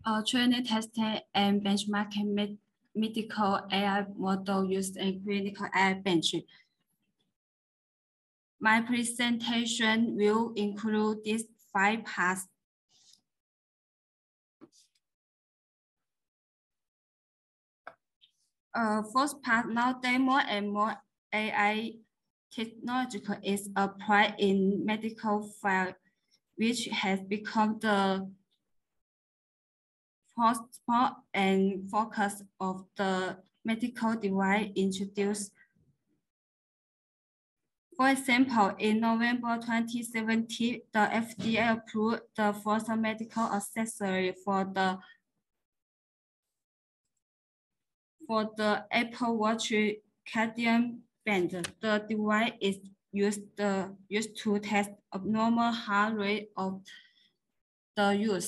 Training, testing, and benchmarking medical AI model used in Clinical AIBench. My presentation will include these 5 parts. First part, nowadays more and more AI technology is applied in medical field, which has become the spot and focus of the medical device introduced. For example, in November 2017, the FDA approved the first medical accessory for the Apple Watch cadmium band. The device is used to test abnormal heart rate of the user.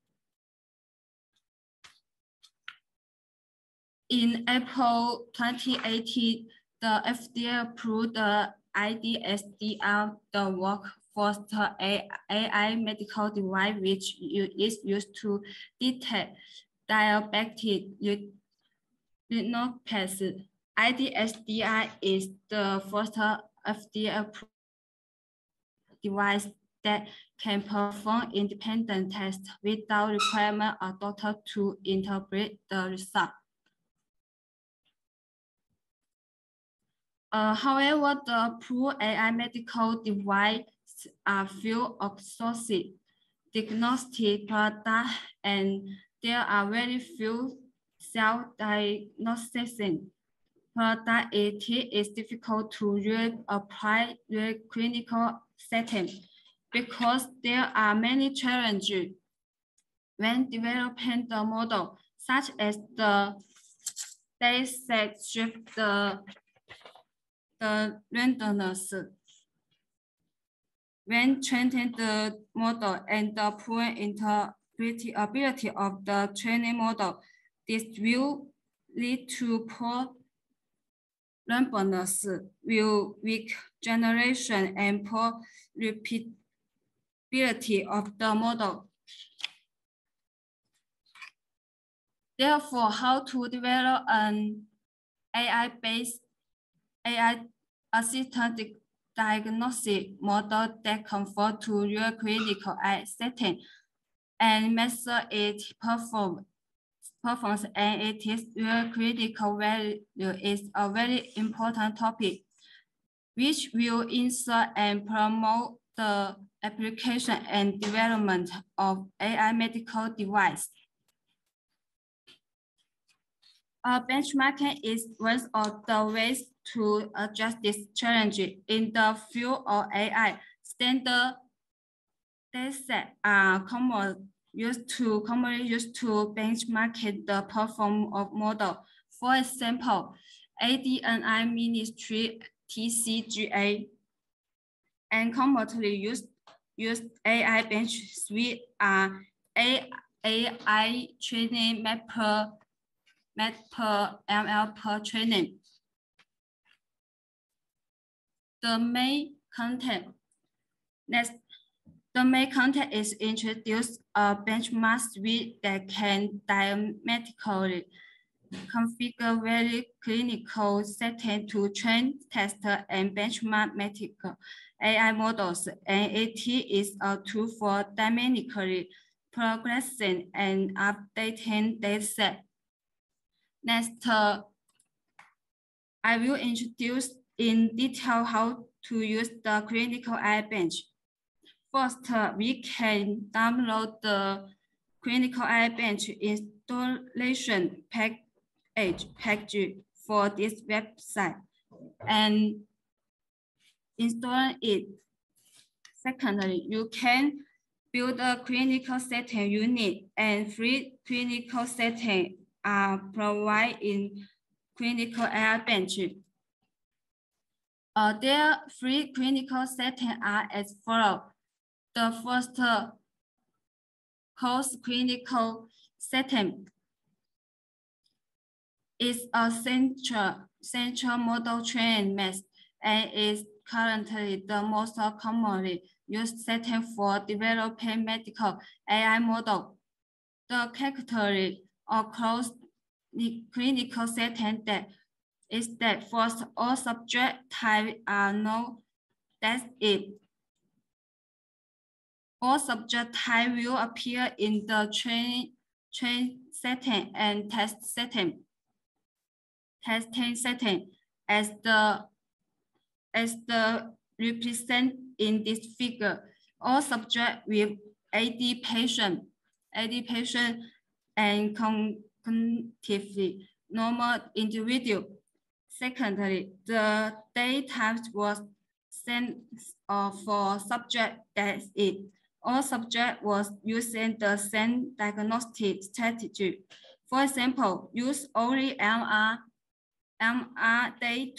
In April 2018, the FDA approved the IDSDR, the workforce AI medical device, which is used to detect diabetic retinopathy. IDSDR is the first FDA-approved device that can perform independent tests without requirement of a doctor to interpret the result. However, the approved AI medical devices are few exhaustive diagnostic products, and there are very few self-diagnosis products. It is difficult to really apply the clinical setting because there are many challenges when developing the model, such as the dataset shift, the randomness when training the model, and the poor interpretability of the training model. This will lead to poor randomness, weak generation, and poor repeatability of the model. Therefore, how to develop an AI-based AI-assisted diagnostic model that conforms to your clinical setting and measure its performance and its your critical value is a very important topic, which will ensure and promote the application and development of AI medical device. Benchmarking is one of the ways to address this challenge. In the field of AI, standard datasets are commonly used to benchmark the performance of model. For example, ADNI Ministry TCGA and commonly used AIBench suite are AI training mapper ML per training. The main content. Next, the main content is introduce a benchmark suite that can dynamically configure very clinical setting to train, test, and benchmark medical AI models, and it is a tool for dynamically progressing and updating dataset. Next, I will introduce in detail how to use the Clinical AIBench. First, we can download the Clinical AIBench installation package for this website and install it. Secondly, you can build a clinical setting unit, and free clinical setting are provided in Clinical AIBench. Their free clinical settings are as follows. The first course clinical setting is a central model training method and is currently the most commonly used setting for developing medical AI model. The characteristic of closed clinical setting is that first, all subject types are known. That's it. All subject types will appear in the train setting and testing setting as the represent in this figure. All subjects with AD patient and cognitively normal individual. Secondly, the data was sent for subject that it. All subject was using the same diagnostic strategy. For example, use only MRI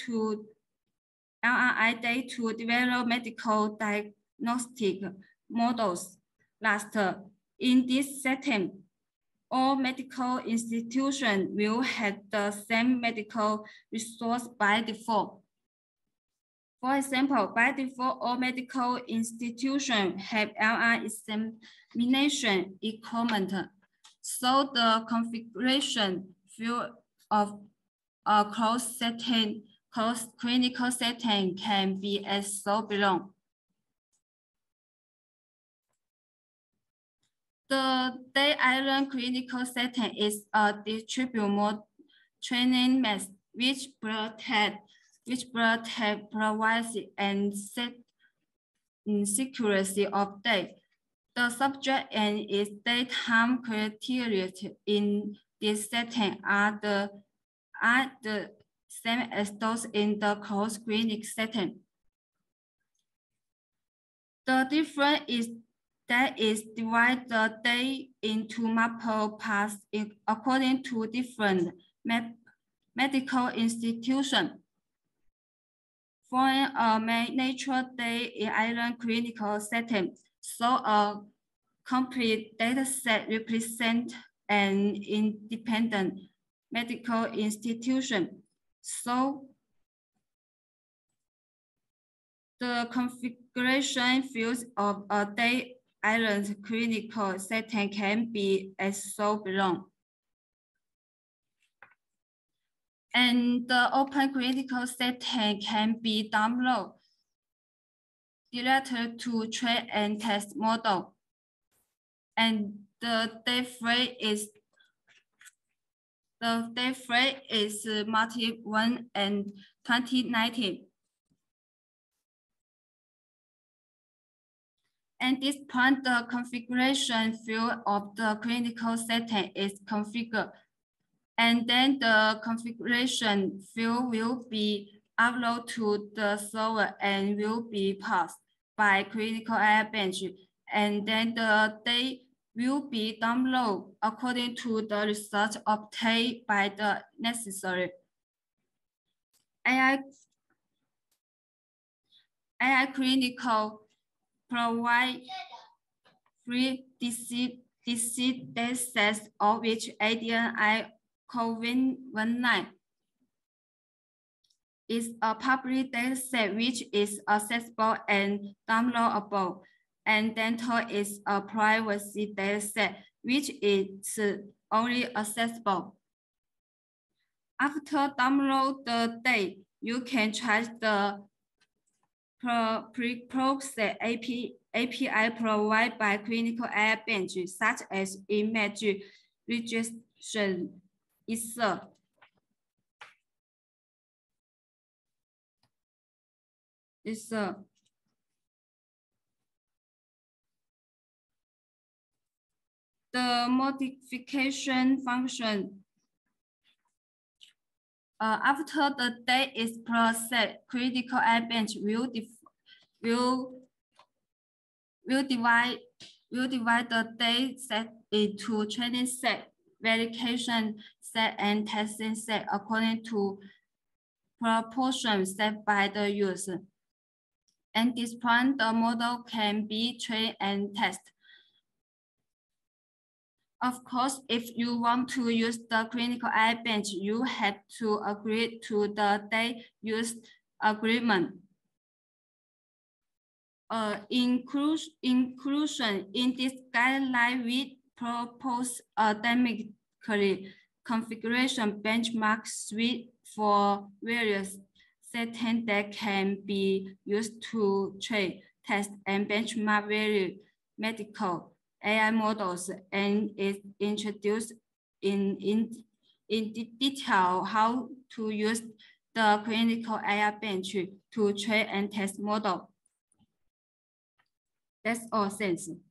data to develop medical diagnostic models. Last, in this setting, all medical institutions will have the same medical resource by default. For example, by default, all medical institutions have MRI examination equipment. So the configuration field of a closed clinical setting can be as so below. The Day Island clinical setting is a distributed training method which protects privacy and security of data. The subject and its daytime criteria in this setting are the same as those in the closed clinic setting. The difference is that is divide the day into multiple parts according to different medical institutions. For a natural day in island clinical setting, so a complete data set represents an independent medical institution. So the configuration fields of a day island clinical setting can be as so below. And the open clinical setting can be downloaded directly to train and test model. And the date frame is multi-1 and 2019. At this point, the configuration field of the clinical setting is configured. And then the configuration field will be uploaded to the server and will be passed by Clinical AIBench. And then the data will be downloaded according to the results obtained by the necessary AI Clinical provide free disease data sets of which ADNI COVID-19 is a public data set which is accessible and downloadable, and dental is a privacy data set which is only accessible. After download the data, you can try the pre-processed API provided by Clinical AIBench, such as image registration, etc. The modification function. After the data is processed, Clinical AIBench will divide the data set into training set, verification set, and testing set according to proportions set by the user. At this point, the model can be trained and tested. Of course, if you want to use the Clinical AIBench, you have to agree to the data use agreement. Inclusion in this guideline will propose a dynamically configuration benchmark suite for various settings that can be used to train, test, and benchmark various medical AI models, and it introduced in detail how to use the Clinical AIBench to train and test model. That's all, thanks.